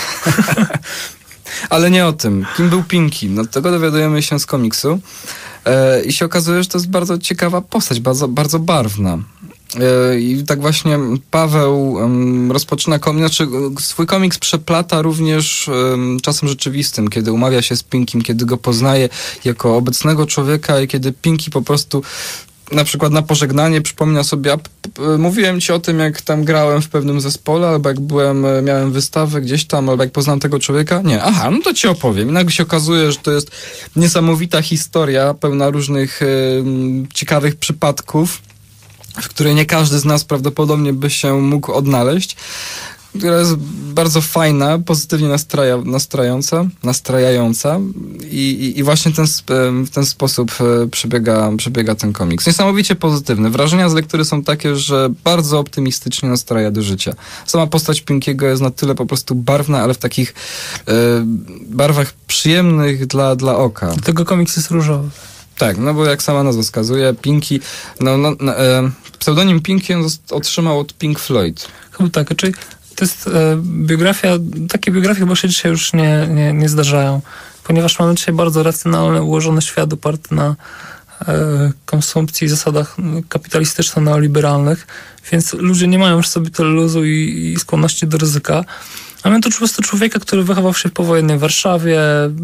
Ale nie o tym. Kim był Pinki? No tego dowiadujemy się z komiksu i się okazuje, że to jest bardzo ciekawa postać, bardzo, bardzo barwna. I tak właśnie Paweł rozpoczyna swój komiks przeplata również czasem rzeczywistym, kiedy umawia się z Pinkim, kiedy go poznaje jako obecnego człowieka i kiedy Pinki po prostu na przykład na pożegnanie przypomina sobie, mówiłem ci o tym, jak tam grałem w pewnym zespole, albo jak miałem wystawę gdzieś tam, albo jak poznałem tego człowieka. Nie, no to ci opowiem. I nagle się okazuje, że to jest niesamowita historia, pełna różnych ciekawych przypadków, w której nie każdy z nas prawdopodobnie by się mógł odnaleźć. która jest bardzo fajna, pozytywnie nastrajająca i właśnie w ten sposób przebiega ten komiks. Niesamowicie pozytywny. Wrażenia z lektury są takie, że bardzo optymistycznie nastraja do życia. Sama postać Pinkiego jest na tyle po prostu barwna, ale w takich barwach przyjemnych dla oka. Tego komiks jest różowy. Tak, no bo jak sama nazwa wskazuje, Pinky, pseudonim Pinky on otrzymał od Pink Floyd. Chyba tak, czyli to jest biografia, takie biografie chyba się dzisiaj już nie zdarzają, ponieważ mamy dzisiaj bardzo racjonalny, ułożony świat oparty na konsumpcji i zasadach kapitalistyczno-neoliberalnych, więc ludzie nie mają już sobie tyle luzu i skłonności do ryzyka. Mamy tu po prostu człowieka, który wychował się w powojennej Warszawie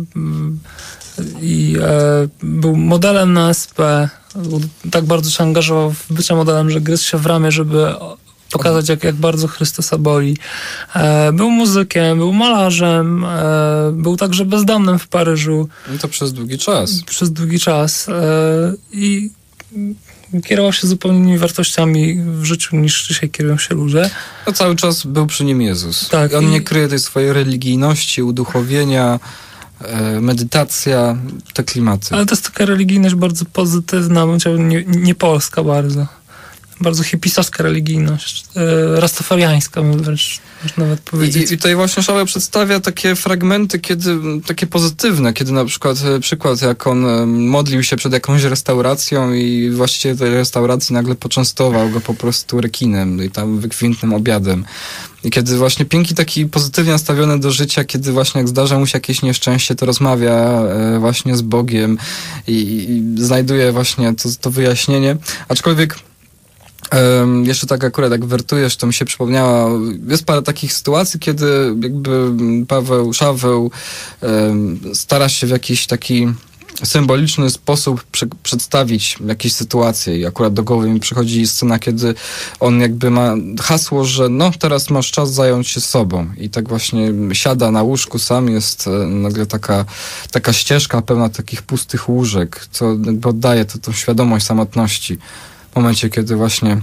i był modelem na SP. Tak bardzo się angażował w bycie modelem, że gryzł się w ramię, żeby pokazać, jak bardzo Chrystusa boli. Był muzykiem, był malarzem, był także bezdomnym w Paryżu. No to przez długi czas. I kierował się zupełnie innymi wartościami w życiu niż dzisiaj kierują się ludzie. No cały czas był przy nim Jezus. Tak, on nie kryje tej swojej religijności, uduchowienia, medytacja, te klimaty. Ale to jest taka religijność bardzo pozytywna, bym chciał, nie polska bardzo. Bardzo hipisowska religijność, rastafariańska, bym wręcz nawet powiedzieć. I tutaj właśnie Szaweł przedstawia takie fragmenty, takie pozytywne, kiedy na przykład jak on modlił się przed jakąś restauracją i właściciel tej restauracji nagle poczęstował go po prostu rekinem i tam wykwintnym obiadem. I kiedy właśnie Pinky taki pozytywnie nastawiony do życia, kiedy właśnie jak zdarza mu się jakieś nieszczęście, to rozmawia właśnie z Bogiem i znajduje właśnie to wyjaśnienie. Aczkolwiek jeszcze tak akurat jak wertujesz, to mi się przypomniała, jest parę takich sytuacji, kiedy jakby Szaweł stara się w jakiś taki symboliczny sposób przedstawić jakieś sytuacje i akurat do głowy mi przychodzi scena, kiedy on jakby ma hasło, że no teraz masz czas zająć się sobą i tak właśnie siada na łóżku sam, jest nagle taka ścieżka pełna takich pustych łóżek, co jakby oddaje tą świadomość samotności. W momencie, kiedy właśnie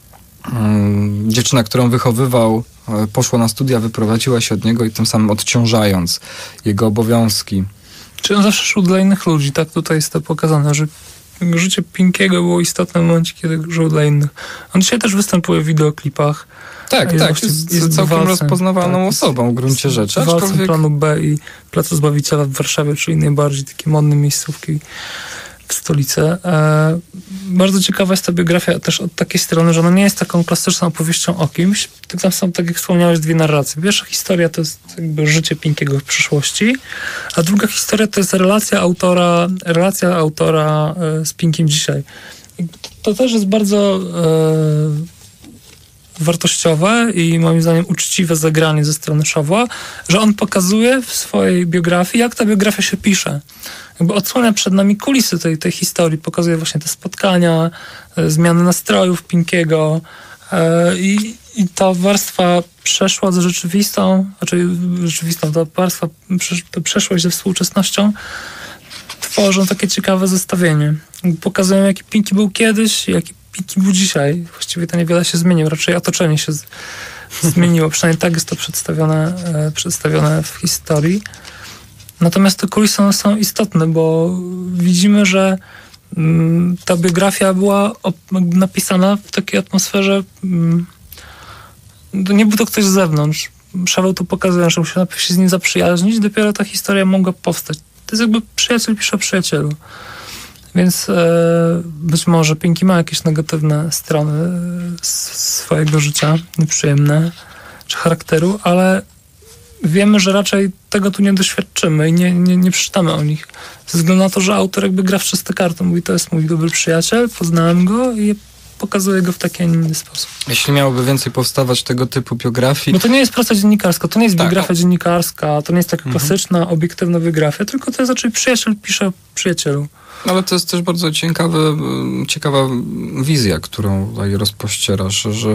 dziewczyna, którą wychowywał, poszła na studia, wyprowadziła się od niego i tym samym odciążając jego obowiązki. Czy on zawsze szł dla innych ludzi, tak? Tutaj jest to pokazane, że życie Pinkiego było istotne w momencie, kiedy żył dla innych. On dzisiaj też występuje w wideoklipach. Tak, jest całkiem rozpoznawalną osobą w gruncie rzeczy. Aczkolwiek Planu B i Placu Zbawiciela w Warszawie, czyli najbardziej takie modne miejscówki w stolicy. Bardzo ciekawa jest ta biografia też od takiej strony, że ona nie jest taką klasyczną opowieścią o kimś, tylko tam są, tak jak wspomniałeś, dwie narracje. Pierwsza historia to jest jakby życie Pinkiego w przyszłości, a druga historia to jest relacja autora z Pinkiem dzisiaj. I to też jest bardzo wartościowe i moim zdaniem uczciwe zagranie ze strony Szawła, że on pokazuje w swojej biografii, jak ta biografia się pisze. Jakby odsłania przed nami kulisy tej historii, pokazuje właśnie te spotkania, zmiany nastrojów Pinkiego i ta warstwa przeszła z rzeczywistą, ta warstwa, ta przeszłość ze współczesnością tworzą takie ciekawe zestawienie. Pokazują, jaki Pinky był kiedyś, jaki Pinky był dzisiaj. Właściwie to niewiele się zmieniło, raczej otoczenie się zmieniło. Przynajmniej tak jest to przedstawione w historii. Natomiast te kulisy są istotne, bo widzimy, że ta biografia była napisana w takiej atmosferze, nie był to ktoś z zewnątrz. Szaweł tu pokazuje, że musiał najpierw się z nim zaprzyjaźnić, dopiero ta historia mogła powstać. To jest jakby przyjaciel pisze o przyjacielu. Więc być może Pinky ma jakieś negatywne strony swojego życia, nieprzyjemne, czy charakteru, ale wiemy, że raczej tego tu nie doświadczymy i nie przeczytamy o nich. Ze względu na to, że autor jakby gra w czyste karty. Mówi, to jest mój dobry przyjaciel, poznałem go i pokazuje go w taki, a nie inny sposób. Jeśli miałoby więcej powstawać tego typu biografii... No to nie jest praca dziennikarska, to nie jest biografia dziennikarska, to nie jest taka klasyczna, obiektywna biografia, tylko to jest raczej przyjaciel pisze o przyjacielu. Ale to jest też bardzo ciekawa wizja, którą tutaj rozpościerasz, że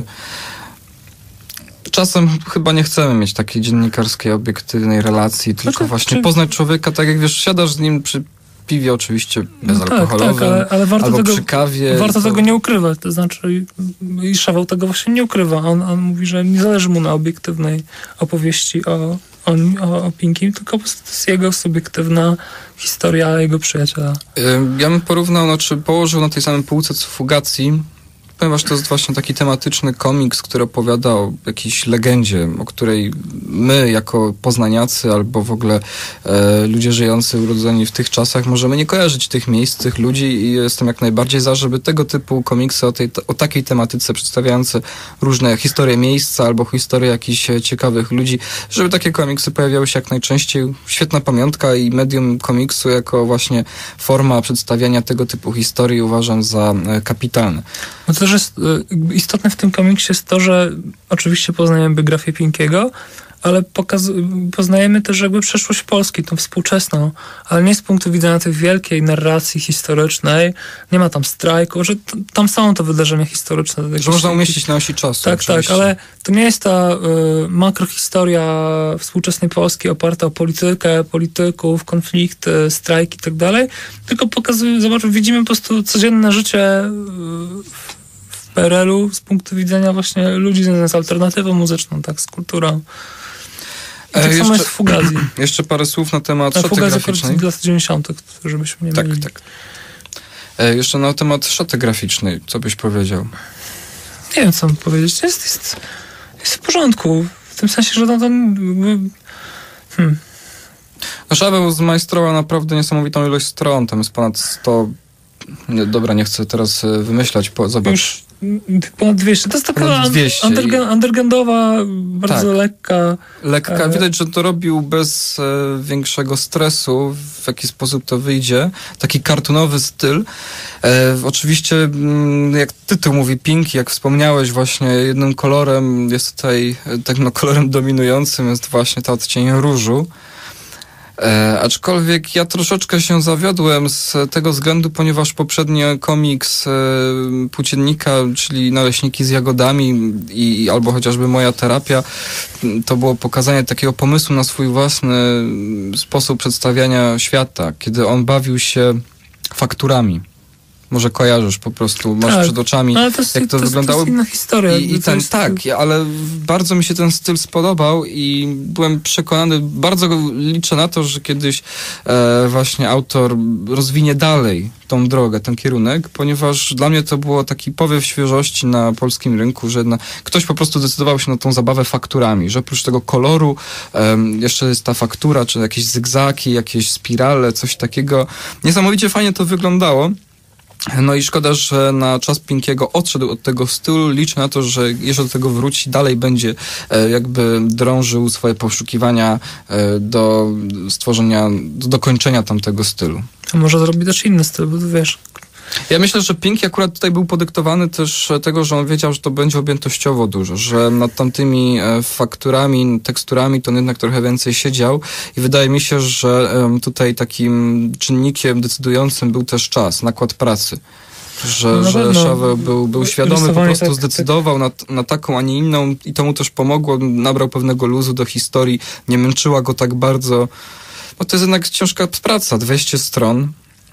czasem chyba nie chcemy mieć takiej dziennikarskiej, obiektywnej relacji, tylko właśnie poznać człowieka, tak jak wiesz, siadasz z nim piwie oczywiście bezalkoholowym, ale warto albo tego, przy kawie. Warto tego nie ukrywać, to znaczy i Szaweł tego właśnie nie ukrywa. On mówi, że nie zależy mu na obiektywnej opowieści o Pinkim, tylko po prostu to jest jego subiektywna historia jego przyjaciela. Ja bym porównał, położył na tej samej półce co Fugazi, ponieważ to jest właśnie taki tematyczny komiks, który opowiada o jakiejś legendzie, o której my jako poznaniacy albo w ogóle ludzie żyjący, urodzeni w tych czasach możemy nie kojarzyć tych miejsc, tych ludzi i jestem jak najbardziej za, żeby tego typu komiksy o takiej tematyce przedstawiające różne historie miejsca albo historie jakichś ciekawych ludzi, żeby takie komiksy pojawiały się jak najczęściej. Świetna pamiątka i medium komiksu jako właśnie forma przedstawiania tego typu historii uważam za kapitalne. No to też jest istotne w tym komiksie jest to, że oczywiście poznajemy biografię Pinkiego, ale poznajemy też jakby przeszłość Polski, tą współczesną, ale nie z punktu widzenia tej wielkiej narracji historycznej. Nie ma tam strajku, że tam są to wydarzenia historyczne. Że można umieścić na osi czasu. Tak, ale to nie jest ta makrohistoria współczesnej Polski oparta o politykę, polityków, konflikty, strajki i tak dalej, tylko widzimy po prostu codzienne życie w PRL-u z punktu widzenia właśnie ludzi związanych z alternatywą muzyczną, tak, z kulturą. I tak samo jest w Fugazi. Jeszcze parę słów na temat szaty Fugazi graficznej. z lat 90., żebyśmy nie mieli. Tak. Jeszcze na temat szaty graficznej. Co byś powiedział? Nie wiem, co mam powiedzieć. Jest w porządku. W tym sensie, że Szaweł zmajstrował naprawdę niesamowitą ilość stron. Tam jest ponad 100... nie chcę teraz wymyślać. Zobacz. Już ponad 200. To jest taka 200 undergroundowa, bardzo lekka. Widać, że to robił bez większego stresu, w jaki sposób to wyjdzie. Taki kartunowy styl. Oczywiście, jak tytuł mówi Pinki, jak wspomniałeś, właśnie jednym kolorem jest tutaj, kolorem dominującym jest właśnie ta odcień różu. Aczkolwiek ja troszeczkę się zawiodłem z tego względu, ponieważ poprzedni komiks Płóciennika, czyli Naleśniki z jagodami albo chociażby Moja terapia, to było pokazanie takiego pomysłu na swój własny sposób przedstawiania świata, kiedy on bawił się fakturami. Może kojarzysz po prostu, masz przed oczami, jak to wyglądało. To jest inna historia. Ale bardzo mi się ten styl spodobał i byłem przekonany, bardzo liczę na to, że kiedyś właśnie autor rozwinie dalej tą drogę, ten kierunek, ponieważ dla mnie to było taki powiew świeżości na polskim rynku, że ktoś po prostu decydował się na tą zabawę fakturami, że oprócz tego koloru jeszcze jest ta faktura, czy jakieś zygzaki, jakieś spirale, coś takiego. Niesamowicie fajnie to wyglądało. No i szkoda, że na czas Pinkiego odszedł od tego stylu. Liczę na to, że jeszcze do tego wróci, dalej będzie jakby drążył swoje poszukiwania do stworzenia, do dokończenia tamtego stylu. A może zrobi też inny styl, bo wiesz... Ja myślę, że Pinki akurat tutaj był podyktowany też tego, że on wiedział, że to będzie objętościowo dużo, że nad tamtymi fakturami, teksturami to on jednak trochę więcej siedział i wydaje mi się, że tutaj takim czynnikiem decydującym był też czas, nakład pracy. Że Szaweł był świadomy, po prostu zdecydował na taką, a nie inną i to mu też pomogło, nabrał pewnego luzu do historii, nie męczyła go tak bardzo, bo to jest jednak ciężka praca, 200 stron.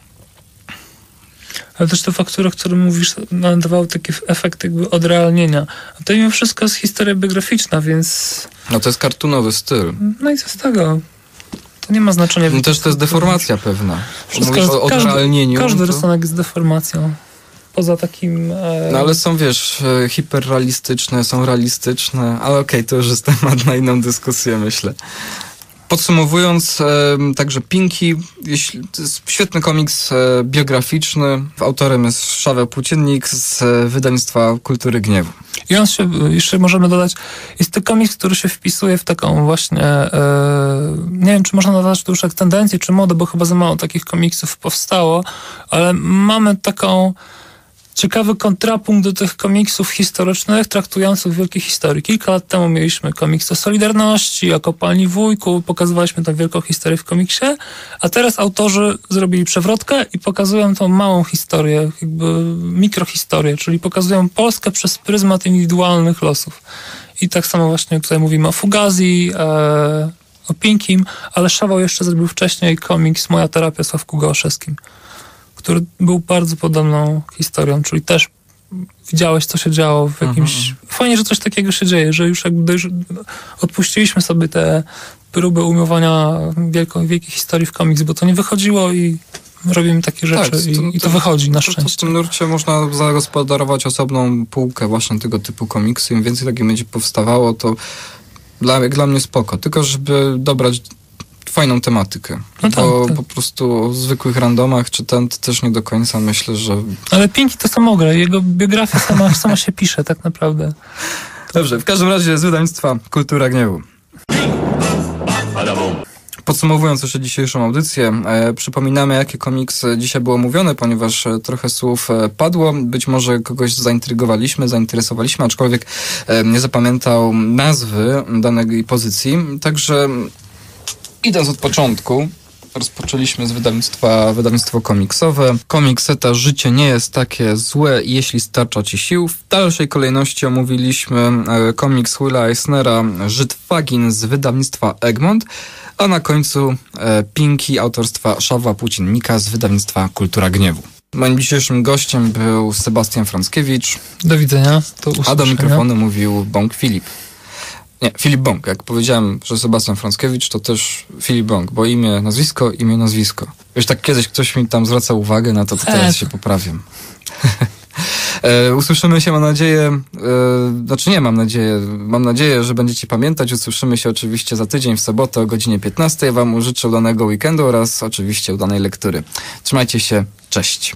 Ale też te faktury, o których mówisz, nadawały taki efekt jakby odrealnienia. A to mimo wszystko jest historia biograficzna, więc... No to jest kartunowy styl. No i co z tego? To nie ma znaczenia. No też to jest deformacja pewna. Mówisz o odrealnieniu. Każdy rysunek jest deformacją. Poza takim... No ale są, wiesz, hiperrealistyczne, są realistyczne, ale okej, to już jest temat na inną dyskusję, myślę. Podsumowując, także Pinki, to jest świetny komiks biograficzny. Autorem jest Szaweł Płóciennik z wydawnictwa Kultury Gniewu. I on się, jeszcze możemy dodać, jest to komiks, który się wpisuje w taką właśnie, nie wiem, czy można nazwać to już jak tendencję, czy modę, bo chyba za mało takich komiksów powstało, ale mamy taką ciekawy kontrapunkt do tych komiksów historycznych traktujących wielkie historie. Kilka lat temu mieliśmy komiks o Solidarności, o Kopalni Wujku, pokazywaliśmy tą wielką historię w komiksie, a teraz autorzy zrobili przewrotkę i pokazują tą małą historię, jakby mikrohistorię, czyli pokazują Polskę przez pryzmat indywidualnych losów. I tak samo właśnie tutaj mówimy o Fugazi, o Pinkim, ale Szawał jeszcze zrobił wcześniej komiks Moja terapia Sławku Gołaszewskim, który był bardzo podobną historią, czyli też widziałeś, co się działo w jakimś... Fajnie, że coś takiego się dzieje, że już jakby odpuściliśmy sobie te próby umiewania wielkiej historii w komiks, bo to nie wychodziło i robimy takie rzeczy i to wychodzi na szczęście. W tym nurcie można zagospodarować osobną półkę właśnie tego typu komiksy. Im więcej takich będzie powstawało, to jak dla mnie spoko. Tylko żeby dobrać fajną tematykę. No tak, bo tak. po prostu o zwykłych randomach czy ten to też nie do końca myślę, że... Ale Pinki to samograj. Jego biografia sama się pisze tak naprawdę. Dobrze, w każdym razie z wydawnictwa Kultura Gniewu. Podsumowując jeszcze dzisiejszą audycję, przypominamy, jakie komiksy dzisiaj było mówione, ponieważ trochę słów padło. Być może kogoś zainteresowaliśmy, aczkolwiek nie zapamiętał nazwy danej pozycji. Także idąc od początku, rozpoczęliśmy z wydawnictwo komiksowe. Komikseta Życie nie jest takie złe, jeśli starcza ci sił. W dalszej kolejności omówiliśmy komiks Willa Eisnera Żyd Fagin z wydawnictwa Egmont, a na końcu Pinki autorstwa Szawła Płóciennika z wydawnictwa Kultura Gniewu. Moim dzisiejszym gościem był Sebastian Frąckiewicz. Do widzenia. A do mikrofonu mówił Bąk Filip. Nie, Filip Bąk. Jak powiedziałem, że Sebastian Frąckiewicz, to też Filip Bąk, bo imię, nazwisko. Wiesz, tak kiedyś ktoś mi tam zwracał uwagę na to teraz się poprawiam. Usłyszymy się, mam nadzieję, mam nadzieję, że będziecie pamiętać. Usłyszymy się oczywiście za tydzień w sobotę o godzinie 15. Wam życzę udanego weekendu oraz oczywiście udanej lektury. Trzymajcie się, cześć.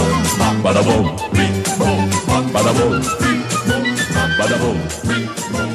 Bada boom.